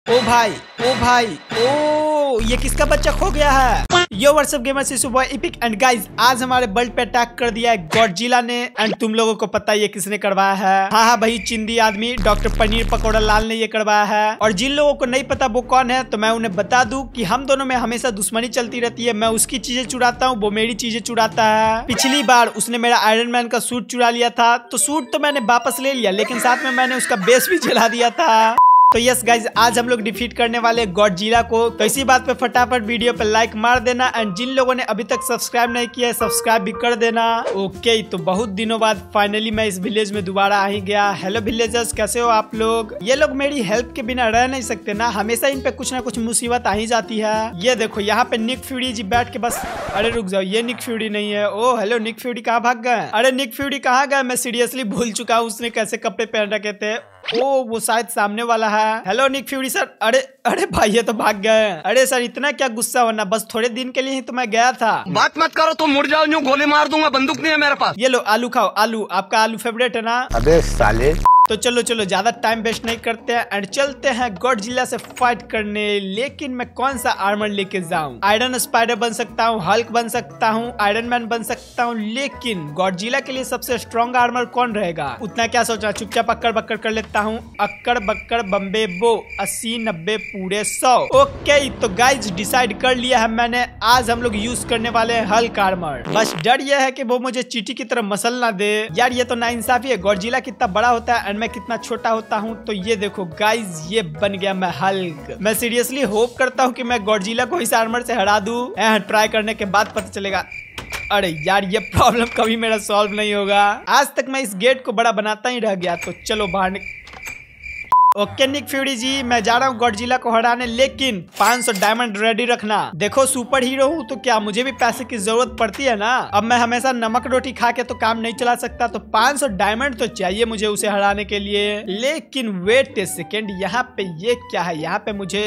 ओ भाई ओ भाई ओ ये किसका बच्चा खो गया है। Yo what's up gamers, is boy epic and guys आज हमारे वर्ल्ड पे अटैक कर दिया है गॉडजिला ने। एंड तुम लोगों को पता है ये किसने करवाया है। हाँ भाई, चिंदी आदमी डॉक्टर पनीर पकौड़ा लाल ने ये करवाया है। और जिन लोगों को नहीं पता वो कौन है तो मैं उन्हें बता दूं कि हम दोनों में हमेशा दुश्मनी चलती रहती है। मैं उसकी चीजें चुराता हूँ, वो मेरी चीजें चुराता है। पिछली बार उसने मेरा आयरन मैन का सूट चुरा लिया था, तो सूट तो मैंने वापस ले लिया, लेकिन साथ में मैंने उसका बेस भी जला दिया था। तो यस गाइज, आज हम लोग डिफीट करने वाले गॉडजिला को। तो इसी बात पे फटाफट वीडियो पे लाइक मार देना। एंड जिन लोगों ने अभी तक सब्सक्राइब नहीं किया है सब्सक्राइब भी कर देना। ओके, तो बहुत दिनों बाद फाइनली मैं इस विलेज में दोबारा आ ही गया। हेलो विलेजर्स, कैसे हो आप लोग। ये लोग मेरी हेल्प के बिना रह नहीं सकते ना, हमेशा इन पे कुछ ना कुछ मुसीबत आ ही जाती है। ये देखो यहाँ पे निक फ्यूरी जी बैठ के बस, अरे रुक जाओ, ये निक फ्यूरी नहीं है। ओ हेलो, निक फ्यूरी कहाँ भाग गए। अरे निक फ्यूरी कहाँ गए, मैं सीरियसली भूल चुका हूँ उसने कैसे कपड़े पहन रखे थे। ओ वो शायद सामने वाला है। Hello Nick Fury sir. अरे अरे भाई ये तो भाग गए। अरे सर इतना क्या गुस्सा होना, बस थोड़े दिन के लिए ही तो मैं गया था। बात मत करो, तुम मुड़ जाओ, यूं गोली मार दूंगा, बंदूक नहीं है मेरे पास। ये लो आलू खाओ, आलू आपका आलू फेवरेट है ना। अबे साले। तो चलो चलो ज्यादा टाइम वेस्ट नहीं करते हैं एंड चलते हैं गॉडजिला से फाइट करने। लेकिन मैं कौन सा आर्मर लेके जाऊं। आयरन स्पाइडर बन सकता हूं, हल्क बन सकता हूं, आयरन मैन बन सकता हूं, लेकिन गॉडजिला के लिए सबसे स्ट्रॉन्ग आर्मर कौन रहेगा, उतना क्या सोचना। चुपचाप अक्कड़ बक्कड़ कर लेता हूं। अक्कड़ बक्कड़ बम्बे बो 80 90 पूरे 100। ओके, तो गाइज डिसाइड कर लिया है मैंने, आज हम लोग यूज करने वाले हैं हल्क आर्मर। बस डर यह है कि वो मुझे चींटी की तरह मसल ना दे। यार ये तो नाइंसाफी है, गॉडजिला कितना बड़ा होता है मैं कितना छोटा होता हूँ। तो ये देखो गाइज, ये बन गया मैं हल्क। मैं सीरियसली होप करता हूँ कि मैं गॉडजिला को इस आर्मर से हरा दूं। ट्राई करने के बाद पता चलेगा। अरे यार ये प्रॉब्लम कभी मेरा सॉल्व नहीं होगा। आज तक मैं इस गेट को बड़ा बनाता ही रह गया। तो चलो बाहर ओके निक फ्यूरी जी, मैं जा रहा हूँ गॉडजिला को हराने, लेकिन 500 डायमंड रेडी रखना। देखो सुपर हीरो हूँ तो क्या मुझे भी पैसे की जरूरत पड़ती है ना। अब मैं हमेशा नमक रोटी खा के तो काम नहीं चला सकता, तो 500 डायमंड तो चाहिए मुझे उसे हराने के लिए। लेकिन वेट ए सेकेंड, यहाँ पे ये क्या है। यहाँ पे मुझे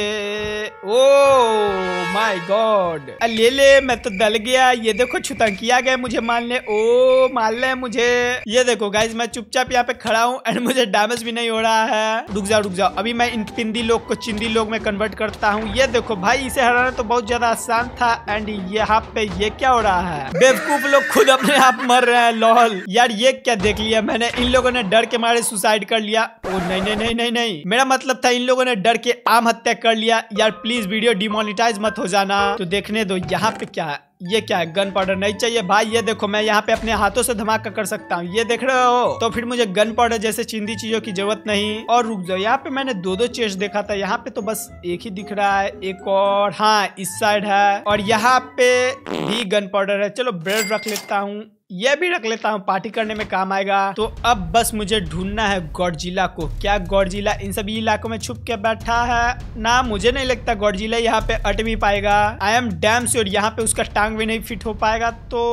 ओ माय गॉड, ले ले, मैं तो दल गया। ये देखो छुतंकिया गए मुझे मारने। ओ मार ले मुझे। ये देखो गाइज, मैं चुपचाप यहाँ पे खड़ा हूँ एंड मुझे डैमेज भी नहीं हो रहा है। रुक जाओ, अभी मैं इन पिंदी लोग को चिंदी लोग में कन्वर्ट करता हूँ। ये देखो भाई, इसे हराना तो बहुत ज्यादा आसान था। एंड यहाँ पे ये क्या हो रहा है, बेवकूफ लोग खुद अपने आप मर रहे हैं। लॉल यार ये क्या देख लिया मैंने, इन लोगों ने डर के मारे सुसाइड कर लिया। ओ नहीं नहीं नहीं नहीं नहीं, मेरा मतलब था इन लोगों ने डर के आम हत्या कर लिया। यार प्लीज वीडियो डिमोनेटाइज मत हो जाना। तो देखने दो यहाँ पे क्या है। ये क्या है, गन पाउडर नहीं चाहिए भाई। ये देखो मैं यहाँ पे अपने हाथों से धमाका कर सकता हूँ, ये देख रहे हो। तो फिर मुझे गन पाउडर जैसे चिंदी चीजों की जरूरत नहीं। और रुक जाओ, यहाँ पे मैंने दो चेस्ट देखा था, यहाँ पे तो बस एक ही दिख रहा है। एक और, हाँ इस साइड है, और यहाँ पे भी गन पाउडर है। चलो ब्रेड रख लेता हूँ, ये भी रख लेता हूँ, पार्टी करने में काम आएगा। तो अब बस मुझे ढूंढना है गॉडजिला को। क्या गॉडजिला इन सभी इलाकों में छुप के बैठा है ना। मुझे नहीं लगता गॉडजिला यहाँ पे अट भी पाएगा। आई एम डैम श्योर यहाँ पे उसका टांग भी नहीं फिट हो पाएगा। तो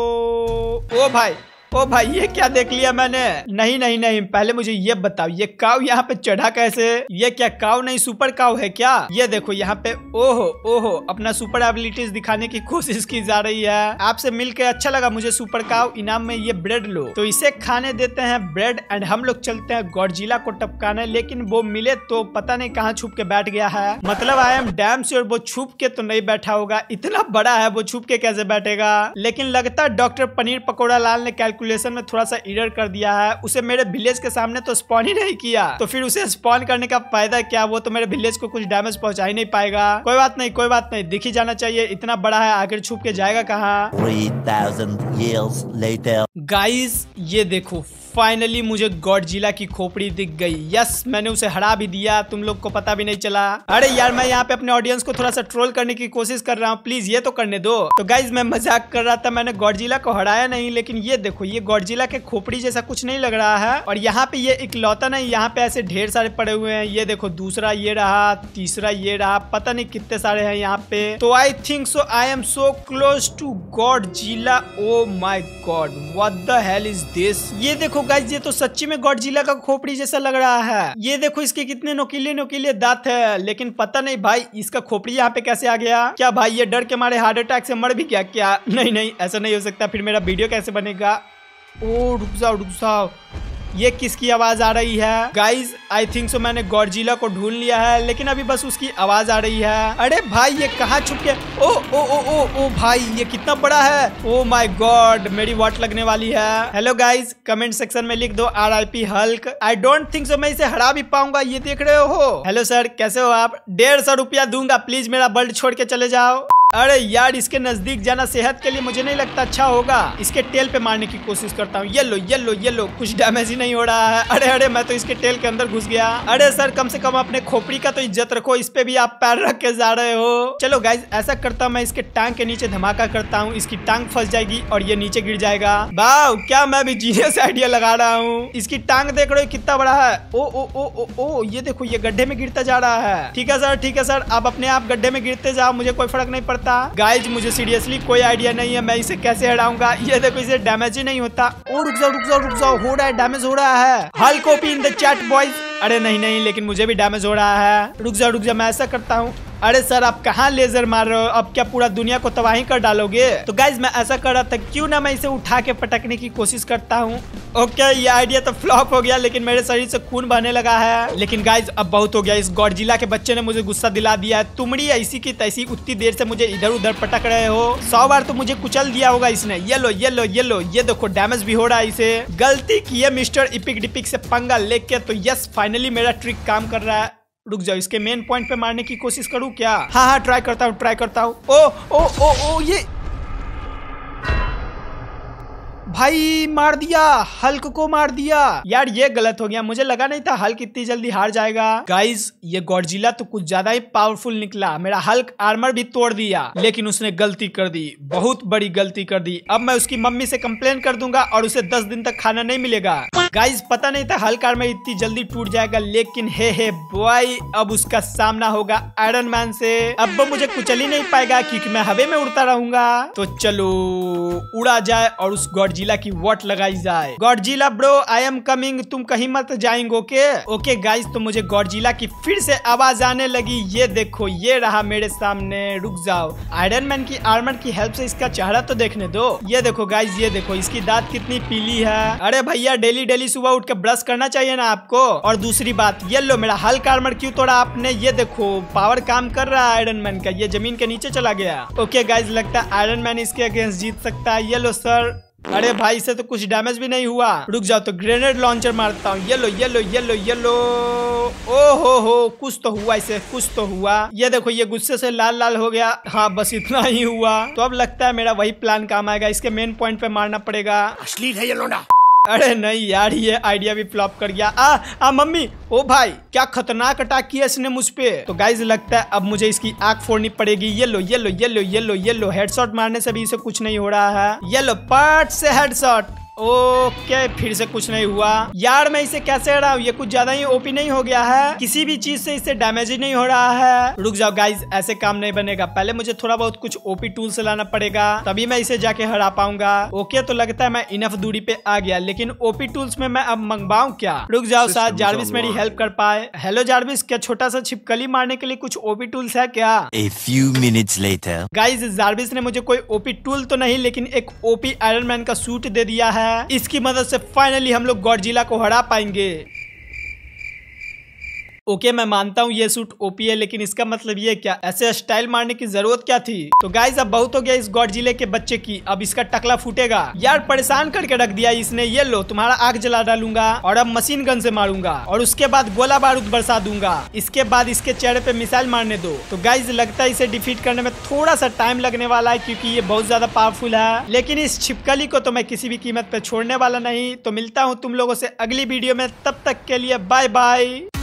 ओ भाई ये क्या देख लिया मैंने। नहीं नहीं नहीं, पहले मुझे ये बताओ, ये काऊ यहाँ पे चढ़ा कैसे। ये क्या काऊ नहीं सुपर काऊ है क्या। ये देखो यहाँ पे, ओहो ओहो, अपना सुपर एबिलिटीज दिखाने की कोशिश की जा रही है। आपसे मिलकर अच्छा लगा मुझे सुपर काऊ। इनाम में ये ब्रेड लो। तो इसे खाने देते हैं ब्रेड एंड हम लोग चलते हैं गॉडजिला को टपकाने। लेकिन वो मिले तो पता नहीं कहाँ छुप के बैठ गया है। मतलब आई एम डैम श्योर वो छुप के तो नहीं बैठा होगा, इतना बड़ा है वो छुप के कैसे बैठेगा। लेकिन लगता है डॉक्टर पनीर पकौड़ा लाल ने कैलकुलेशन में थोड़ा सा एरर कर दिया है। उसे मेरे विलेज के सामने तो स्पॉन ही नहीं किया, तो फिर उसे स्पॉन करने का फायदा क्या। वो तो मेरे विलेज को कुछ डैमेज पहुंचा ही नहीं पाएगा। कोई बात नहीं कोई बात नहीं, दिख ही जाना चाहिए, इतना बड़ा है, आखिर छुप के जाएगा कहाँ। 3000 years later. गाइस ये देखो, फाइनली मुझे गॉडजिला की खोपड़ी दिख गई। यस, मैंने उसे हरा भी दिया, तुम लोग को पता भी नहीं चला। अरे यार मैं यहाँ पे अपने ऑडियंस को थोड़ा सा ट्रोल करने की कोशिश कर रहा हूँ, प्लीज ये तो करने दो। तो गाइज मैं मजाक कर रहा था, मैंने गॉडजिला को हराया नहीं। लेकिन ये देखो, ये गॉडजिला के खोपड़ी जैसा कुछ नहीं लग रहा है। और यहाँ पे ये इकलौता नहीं, यहाँ पे ऐसे ढेर सारे पड़े हुए हैं। ये देखो दूसरा ये रहा, तीसरा ये रहा, पता नहीं कितने सारे हैं यहाँ पे। तो I think so I am so close to Godzilla. Oh my God, what the hell is this. ये देखो गाइज, ये तो सच्ची में गॉडजिला का खोपड़ी जैसा लग रहा है। ये देखो इसके कितने नोकीले नोकीले दांत है। लेकिन पता नहीं भाई इसका खोपड़ी यहाँ पे कैसे आ गया। क्या भाई ये डर के मारे हार्ट अटैक से मर भी गया क्या। नहीं नहीं ऐसा नहीं हो सकता, फिर मेरा वीडियो कैसे बनेगा। ओ रुक जाओ रुक जाओ, ये किसकी आवाज आ रही है? गाइज आई थिंक सो मैंने गॉडजिला को ढूंढ लिया है, लेकिन अभी बस उसकी आवाज आ रही है। अरे भाई ये कहाँ छुप गया? ओ ओ ओ ओ ओ भाई ये कितना बड़ा है। ओ माय गॉड मेरी वॉट लगने वाली है। हेलो गाइज कमेंट सेक्शन में लिख दो RIP Hulk. I don't think so मैं इसे हरा भी पाऊंगा। ये देख रहे हो? हेलो सर कैसे हो आप? 150 रुपया दूंगा, प्लीज मेरा वर्ल्ड छोड़ के चले जाओ। अरे यार इसके नजदीक जाना सेहत के लिए मुझे नहीं लगता अच्छा होगा। इसके टेल पे मारने की कोशिश करता हूँ। ये लो ये लो ये लो, कुछ डैमेज ही नहीं हो रहा है। अरे अरे मैं तो इसके टेल के अंदर घुस गया। अरे सर कम से कम अपने खोपड़ी का तो इज्जत रखो, इस पे भी आप पैर रख के जा रहे हो। चलो गाइज ऐसा करता हूँ, मैं इसके टांग के नीचे धमाका करता हूँ, इसकी टांग फंस जाएगी और ये नीचे गिर जाएगा। वाह क्या मैं भी जीनियस आइडिया लगा रहा हूँ। इसकी टांग देख रहे हो कितना बड़ा है। ओ ओ ओ ओ ओ ये देखो ये गड्ढे में गिरता जा रहा है। ठीक है सर आप अपने आप गड्ढे में गिरते जाओ, मुझे कोई फर्क नहीं पड़ता। गाइज मुझे सीरियसली कोई आइडिया नहीं है मैं इसे कैसे हटाऊंगा। ये देखो इसे डैमेज ही नहीं होता। ओ रुक जाओ हो रहा है, डैमेज हो रहा है। Hulk O P in the chat boys. अरे नहीं लेकिन मुझे भी डैमेज हो रहा है। रुक जाओ मैं ऐसा करता हूँ। अरे सर आप कहाँ लेजर मार रहे हो? अब क्या पूरा दुनिया को तबाही कर डालोगे? तो गाइज मैं ऐसा कर रहा था, क्यों ना मैं इसे उठा के पटकने की कोशिश करता हूँ। ओके ये आइडिया तो फ्लॉप हो गया, लेकिन मेरे शरीर से खून बहने लगा है। लेकिन गाइज अब बहुत हो गया, इस गॉडजिला के बच्चे ने मुझे गुस्सा दिला दिया है। तुमड़ी ऐसी की तैसी उतनी देर से मुझे इधर उधर पटक रहे हो। 100 बार तो मुझे कुचल दिया होगा इसने। ये लो ये देखो डैमेज भी हो रहा है इसे। गलती की है मिस्टर इपिक डिपिक से पंगा लेके। तो यस फाइनली मेरा ट्रिक काम कर रहा है। रुक जाओ इसके मेन पॉइंट पे मारने की कोशिश करूँ क्या? हाँ ट्राई करता हूँ। ओ ये भाई मार दिया, हल्क को मार दिया। यार ये गलत हो गया, मुझे लगा नहीं था हल्क इतनी जल्दी हार जाएगा। गाइज ये गॉडजिला तो कुछ ज्यादा ही पावरफुल निकला। मेरा हल्क आर्मर भी तोड़ दिया, लेकिन उसने गलती कर दी, बहुत बड़ी गलती कर दी। अब मैं उसकी मम्मी से कंप्लेन कर दूंगा और उसे 10 दिन तक खाना नहीं मिलेगा। गाइज पता नहीं था हल्क आर्मर इतनी जल्दी टूट जाएगा, लेकिन हे बॉय अब उसका सामना होगा आयरन मैन से। अब वो मुझे कुचल ही नहीं पाएगा क्योंकि मैं हवा में उड़ता रहूंगा। तो चलो उड़ा जाए और उस गॉडजिला की वॉट लगाई जाए। Godzilla bro I am coming, तुम कहीं मत जाएंगे। ओके गाइज तो मुझे गॉडजिला की फिर से आवाज आने लगी। ये देखो ये रहा मेरे सामने। रुक जाओ आयरन मैन की आर्मर की हेल्प से इसका चेहरा तो देखने दो। ये देखो गाइज ये देखो इसकी दांत कितनी पीली है। अरे भैया डेली सुबह उठ के ब्रश करना चाहिए ना आपको। और दूसरी बात ये लो मेरा हल्क आर्मर क्यों तोड़ा आपने? ये देखो पावर काम कर रहा है आयरन मैन का, ये जमीन के नीचे चला गया। ओके गाइज लगता है आयरन मैन इसके अगेंस्ट जीत सकता है। ये लो सर। अरे भाई इसे तो कुछ डैमेज भी नहीं हुआ। रुक जाओ तो ग्रेनेड लॉन्चर मारता हूँ। ये लो ओ हो कुछ तो हुआ इसे, कुछ तो हुआ। ये देखो ये गुस्से से लाल हो गया। हाँ बस इतना ही हुआ। तो अब लगता है मेरा वही प्लान काम आएगा, इसके मेन पॉइंट पे मारना पड़ेगा। अश्लील है ये लोंडा। अरे नहीं यार ये आइडिया भी फ्लॉप कर गया। मम्मी ओ भाई क्या खतरनाक अटैक किया इसने मुझ पे। तो गाइज लगता है अब मुझे इसकी आंख फोड़नी पड़ेगी। ये लो हेडशॉट मारने से भी इसे कुछ नहीं हो रहा है। ये लो पट से हेडशॉट। ओके फिर से कुछ नहीं हुआ। यार मैं इसे कैसे हरा हूँ? ये कुछ ज्यादा ही ओपी नहीं हो गया है? किसी भी चीज से इससे डैमेज ही नहीं हो रहा है। रुक जाओ गाइज ऐसे काम नहीं बनेगा, पहले मुझे थोड़ा बहुत कुछ ओपी टूल से लाना पड़ेगा, तभी मैं इसे जाके हरा पाऊंगा। ओके तो लगता है मैं इनफ दूरी पे आ गया, लेकिन ओपी टूल्स में मैं अब मंगवाऊं क्या? रुक जाओ शायद जार्विस मेरी हेल्प कर पाए। हेलो जार्विस क्या छोटा सा छिपकली मारने के लिए कुछ ओपी टूल्स है क्या? A few minutes later. Guys Jarvis ने मुझे कोई ओपी टूल तो नहीं, लेकिन एक ओपी आयरन मैन का सूट दे दिया है। इसकी मदद से फाइनली हम लोग गॉडजिला को हरा पाएंगे। ओके मैं मानता हूँ ये सूट ओपी है, लेकिन इसका मतलब ये क्या? ऐसे स्टाइल मारने की जरूरत क्या थी? तो गाइज अब बहुत हो गया इस गॉडजिले के बच्चे की, अब इसका टकला फूटेगा। यार परेशान करके रख दिया इसने। ये लो तुम्हारा आग जला डालूंगा और अब मशीन गन से मारूंगा और उसके बाद गोला बारूद बरसा दूंगा। इसके बाद इसके चेहरे पे मिसाइल मारने दो। तो गाइज लगता है इसे डिफीट करने में थोड़ा सा टाइम लगने वाला है, क्योंकि ये बहुत ज्यादा पावरफुल है। लेकिन इस छिपकली को तो मैं किसी भी कीमत पे छोड़ने वाला नहीं। तो मिलता हूँ तुम लोगों से अगली वीडियो में, तब तक के लिए बाय बाय।